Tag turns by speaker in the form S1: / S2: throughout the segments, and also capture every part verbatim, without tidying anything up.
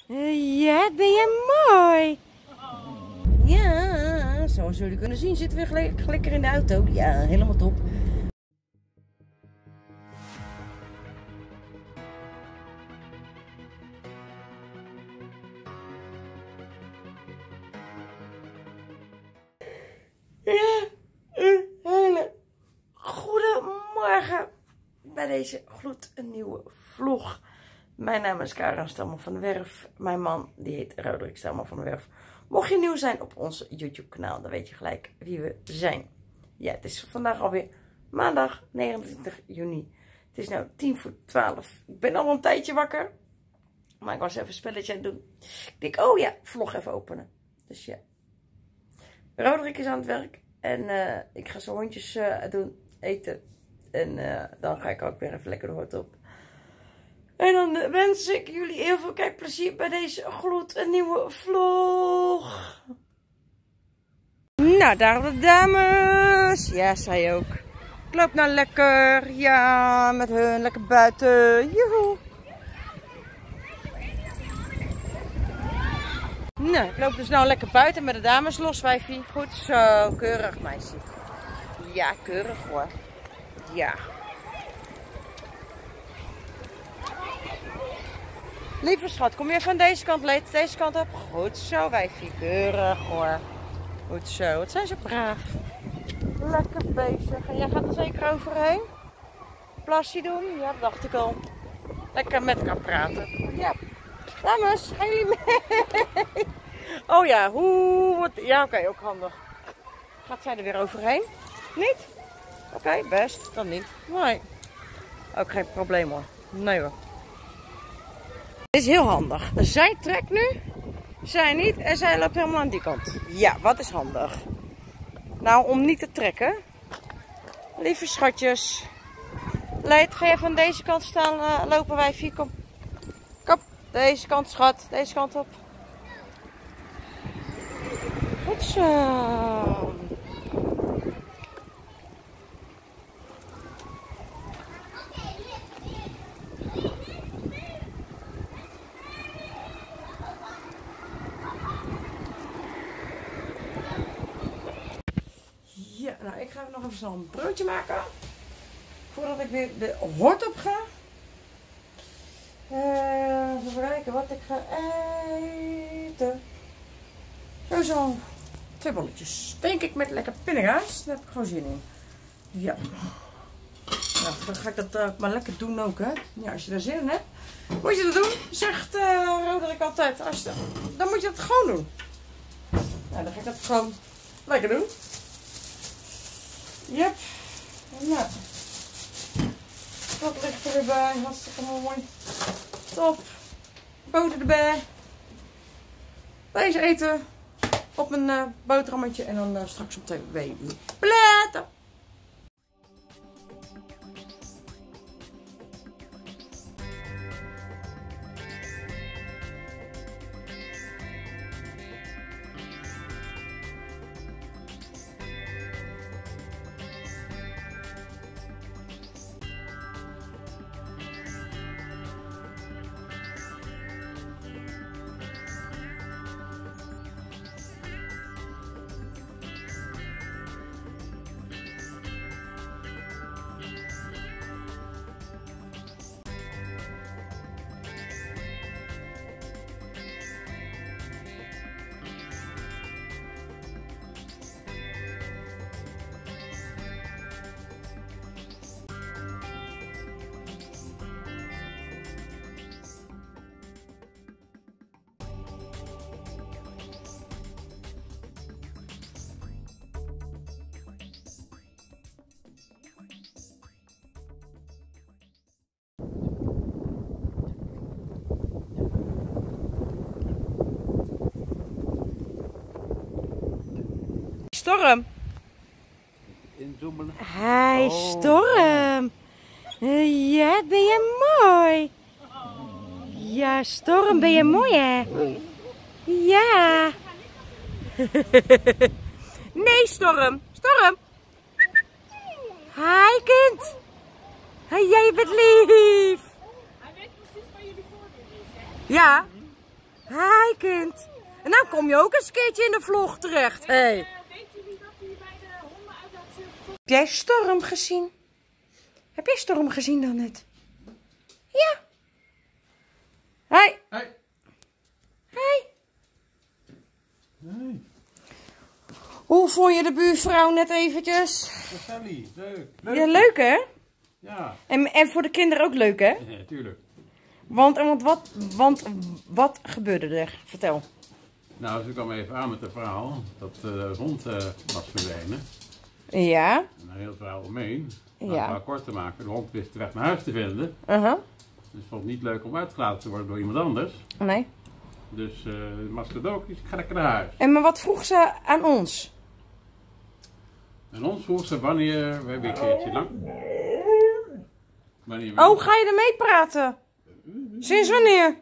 S1: Ja, ben je mooi. Ja, zoals jullie kunnen zien zitten we gelijk lekker in de auto. Ja, helemaal top. Ja, een hele goedemorgen bij deze gloednieuwe vlog. Mijn naam is Karen Stelman van der Werf. Mijn man die heet Roderick Stelman van der Werf. Mocht je nieuw zijn op ons YouTube kanaal, dan weet je gelijk wie we zijn. Ja, het is vandaag alweer maandag negenentwintig juni. Het is nu tien voor twaalf. Ik ben al een tijdje wakker. Maar ik was even een spelletje aan het doen. Ik denk, oh ja, vlog even openen. Dus ja. Roderick is aan het werk. En uh, ik ga zo hondjes uh, doen, eten. En uh, dan ga ik ook weer even lekker de hort op. En dan uh, wens ik jullie heel veel kijkplezier bij deze gloednieuwe vlog. Nou, daar de dames. Ja, zij ook. Ik loop nou lekker. Ja, met hun lekker buiten. Joehoe. Nou, ik loop dus nou lekker buiten met de dames los, wijfie. Goed zo, keurig meisje. Ja, keurig hoor. Ja. Lieve schat, kom je van deze kant, leed deze kant op? Goed zo, wijfie. Keurig hoor. Goed zo, wat zijn ze braaf. Lekker bezig. En jij gaat er zeker overheen? Plasje doen? Ja, dat dacht ik al. Lekker met elkaar praten. Ja. Dames, gaan jullie mee? Oh ja, hoe... Wat, ja, oké, okay, ook handig. Gaat zij er weer overheen? Niet? Oké, okay, best. Dan niet. Nee. Ook geen probleem hoor. Nee hoor. Dit is heel handig. Zij trekt nu, zij niet en zij loopt helemaal aan die kant. Ja, wat is handig? Nou, om niet te trekken. Lieve schatjes. Leid, ga je van deze kant staan uh, lopen, wijfie? Kom. Kom. Deze kant, schat. Deze kant op. Goed zo. Ja, nou ik ga nog even snel een broodje maken. Voordat ik weer de hort op ga. Uh, even kijken wat ik ga eten. Zo zo'n twee bolletjes. Denk ik met lekker pindakaas. Daar heb ik gewoon zin in. Ja. Nou, dan ga ik dat uh, maar lekker doen ook, hè. Ja, als je daar zin in hebt, moet je dat doen. Zegt uh, Roderick altijd. Als je, dan moet je dat gewoon doen. Nou, dan ga ik dat gewoon lekker doen. Yep. Nou. Dat ligt er weer bij. Hartstikke mooi. Top. Boter erbij. Deze eten op een uh, boterhammetje en dan uh, straks op twee platen. Storm. Hi, Storm. Ja, ben je mooi. Ja, Storm, ben je mooi, hè? Ja. Nee, Storm. Storm. Hi, kind. Jij bent lief. Hij weet precies waar jullie voor is, hè? Ja. Hi kind. En nou kom je ook eens een keertje in de vlog terecht. Hey.
S2: Weet jullie dat hij bij de honden uit dat...
S1: Heb jij Storm gezien? Heb jij Storm gezien dan net? Ja. Hi.
S3: Hi.
S1: Hi.
S3: Hey.
S1: Hoe vond je de buurvrouw net eventjes?
S3: Sally, leuk. leuk.
S1: Ja, leuk hè?
S3: Ja.
S1: En, en voor de kinderen ook leuk hè?
S3: Ja, tuurlijk.
S1: Want, want, wat, want wat gebeurde er? Vertel.
S3: Nou, ze kwam even aan met het verhaal dat de hond uh, was verdwenen.
S1: Ja.
S3: En een heel verhaal omheen. Maar
S1: Ja.
S3: om het kort te maken, de hond wist de weg naar huis te vinden.
S1: Uh-huh.
S3: Dus vond het niet leuk om uitgelaten te worden door iemand anders.
S1: Nee.
S3: Dus uh, Maskadokies, ik ga lekker naar huis.
S1: En maar wat vroeg ze aan ons?
S3: En ons vroeg ze wanneer, we hebben een keertje lang. Wanneer we...
S1: Oh, ga je ermee praten? Sinds wanneer?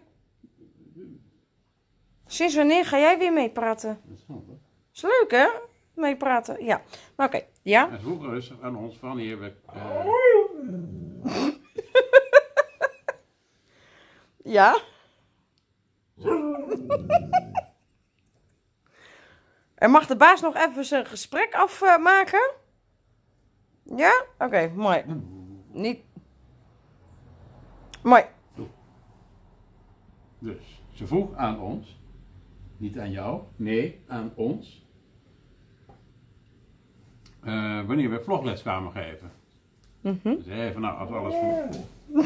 S1: Sinds wanneer ga jij weer meepraten?
S3: Dat is goed, hoor.
S1: Is leuk hè? Meepraten, ja. Maar oké, ja.
S3: En ze vroegen dus aan ons wanneer we... Uh,
S1: Ja. En mag de baas nog even zijn gesprek afmaken? Ja? Oké, okay, mooi. Niet. Mooi.
S3: Dus, ze vroeg aan ons, niet aan jou, nee, aan ons, uh, wanneer we vlogles kwamen geven.
S1: Mm-hmm.
S3: Ze zei van nou, als alles goed.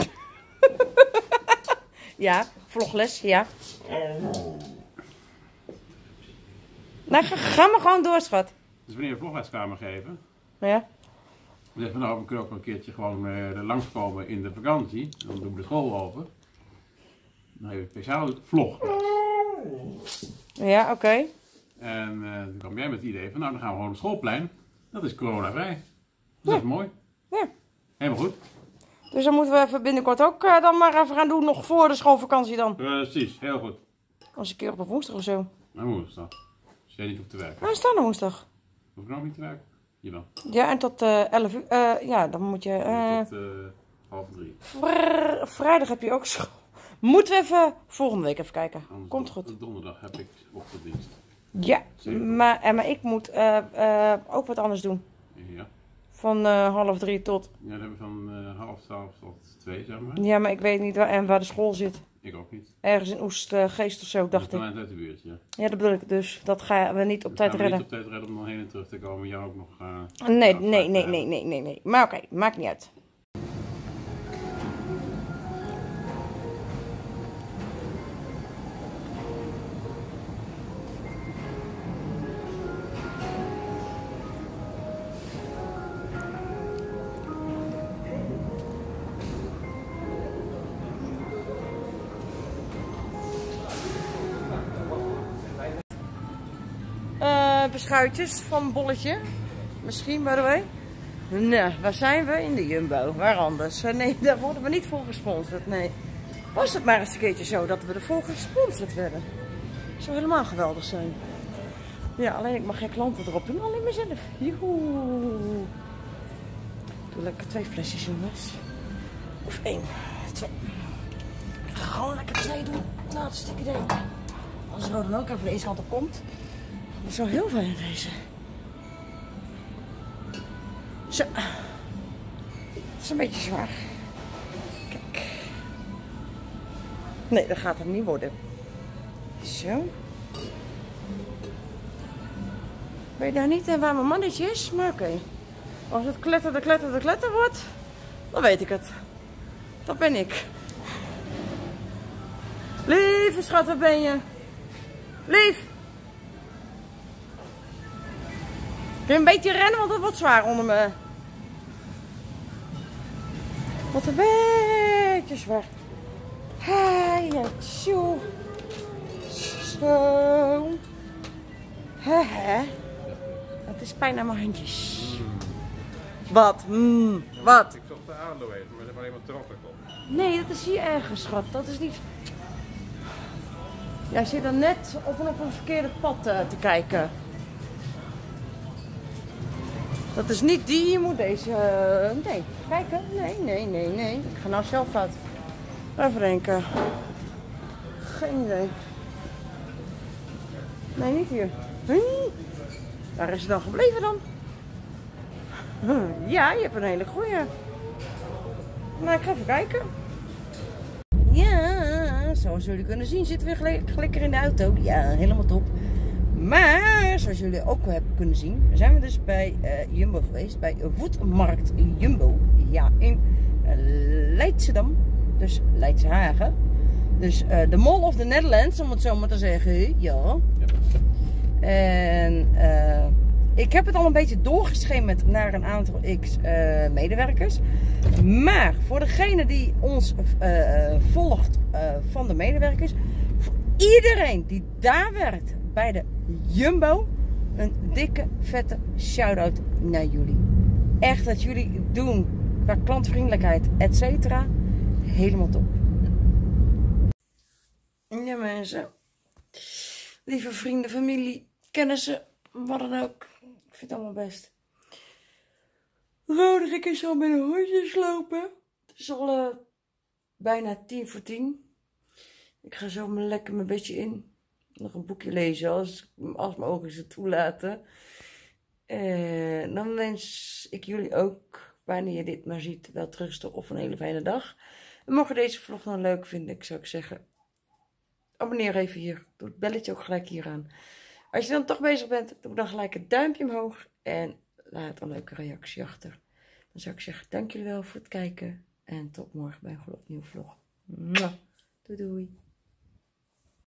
S1: Ja, vlogles, ja. Nou, ga, ga maar gewoon door, schat.
S3: Dus wanneer we vlogles kwamen geven,
S1: Ja.
S3: we zeiden van nou, we kunnen ook wel een keertje gewoon uh, langskomen in de vakantie, dan doen we de school open. Dan hebben we een speciale vlogles.
S1: Ja, oké. Okay.
S3: En uh, toen kwam jij met het idee van nou, dan gaan we gewoon op het schoolplein. Dat is coronavrij. Dat is
S1: Ja.
S3: mooi.
S1: Ja.
S3: Helemaal goed.
S1: Dus dan moeten we even binnenkort ook uh, dan maar even gaan doen, nog voor de schoolvakantie dan.
S3: Precies, heel goed.
S1: Als een keer op een woensdag of zo.
S3: Nou, woensdag. Als jij niet hoeft te werken.
S1: Waar is dan een woensdag?
S3: Hoef ik nou niet te werken? Jawel.
S1: Ja, en tot uh, elf uur. Uh, ja, dan moet je... Uh,
S3: Tot uh, half drie.
S1: vr vrijdag heb je ook school. Moeten we even volgende week even kijken.
S3: Anders
S1: Komt
S3: don-
S1: goed.
S3: Donderdag heb ik ochtenddienst.
S1: Ja, maar, uh, maar ik moet uh, uh, ook wat anders doen.
S3: Ja.
S1: Van uh, half drie tot...
S3: Ja, dan hebben we van uh, half twaalf tot twee, zeg maar.
S1: Ja, maar ik weet niet waar, en waar de school zit.
S3: Ik ook niet.
S1: Ergens in Oestgeest of zo, dacht ik.
S3: Vanuit uit de buurt, ja.
S1: Ja, dat bedoel ik dus. Dat gaan we niet op
S3: We
S1: tijd
S3: gaan
S1: redden.
S3: niet op tijd redden om dan heen en terug te komen. Jou ook nog... Uh,
S1: Nee,
S3: nou,
S1: nee,
S3: vaak,
S1: nee,
S3: uh,
S1: nee, nee, nee, nee. Maar oké, okay, maakt niet uit. Uh, beschuitjes van Bolletje. Misschien, by the way. Nou, waar zijn we? In de Jumbo. Waar anders? Uh, nee, daar worden we niet voor gesponsord. Nee. Was het maar eens een keertje zo dat we ervoor gesponsord werden. Zou helemaal geweldig zijn. Ja, alleen ik mag geen klanten erop doen. Alleen mezelf. Joehoe. Doe lekker twee flesjes, jongens. Of één. Twee. Ik ga gewoon lekker twee doen. Nou, dat is het idee. Als er dan ook even deze kant op komt. Dat is wel heel fijn deze. Zo. Dat is een beetje zwaar. Kijk. Nee, dat gaat het niet worden. Zo. Weet nou niet waar mijn mannetje is, maar oké. Okay. Als het kletter, de kletter, de kletter wordt, dan weet ik het. Dat ben ik. Lieve schat, waar ben je? Lief! Kun je een beetje rennen, want het wordt zwaar onder me. Wat een beetje zwaar. Hai, zo. Zo. He, he. Het is pijn aan mijn handjes. Mm. Wat? Mm. Wat?
S3: Ik zocht de aloe even, maar er is alleen maar trokken op.
S1: Nee, dat is hier ergens, schat. Dat is niet... Jij zit dan net op een, op een verkeerde pad uh, te kijken. Dat is niet die, je moet deze... Uh, nee, kijken. Nee, nee, nee, nee. Ik ga nou zelf uit. Even denken. Geen idee. Nee, niet hier. Hey. Waar is het dan gebleven dan? Ja, je hebt een hele goeie. Nou, ik ga even kijken. Ja, zoals jullie kunnen zien zitten we weer lekker in de auto. Ja, helemaal top. Maar, zoals jullie ook hebben kunnen zien, zijn we dus bij uh, Jumbo geweest. Bij Voetmarkt Jumbo. Ja, in uh, Leidschendam. Dus Leidse Hagen. Dus uh, de Mall of the Netherlands, om het zo maar te zeggen. Ja. En uh, ik heb het al een beetje doorgeschemerd naar een aantal x uh, medewerkers. Maar voor degene die ons uh, volgt uh, van de medewerkers. Voor iedereen die daar werkt bij de Jumbo. Een dikke vette shout-out naar jullie. Echt dat jullie doen qua klantvriendelijkheid et cetera. Helemaal top. Ja mensen. Lieve vrienden, familie, kennissen, wat dan ook. Ik vind het allemaal best. Roderick is al met de hondjes lopen. Het is al uh, bijna tien voor tien. Ik ga zo maar lekker mijn bedje in. Nog een boekje lezen als, als mijn ogen ze toelaten. En dan wens ik jullie ook, wanneer je dit maar ziet, wel terugste of een hele fijne dag. En mocht je deze vlog nou leuk vinden, ik zou ik zeggen, abonneer even hier. Doe het belletje ook gelijk hier aan. Als je dan toch bezig bent, doe dan gelijk het duimpje omhoog. En laat een leuke reactie achter. Dan zou ik zeggen, dank jullie wel voor het kijken. En tot morgen bij een gloednieuwe vlog. Doei doei.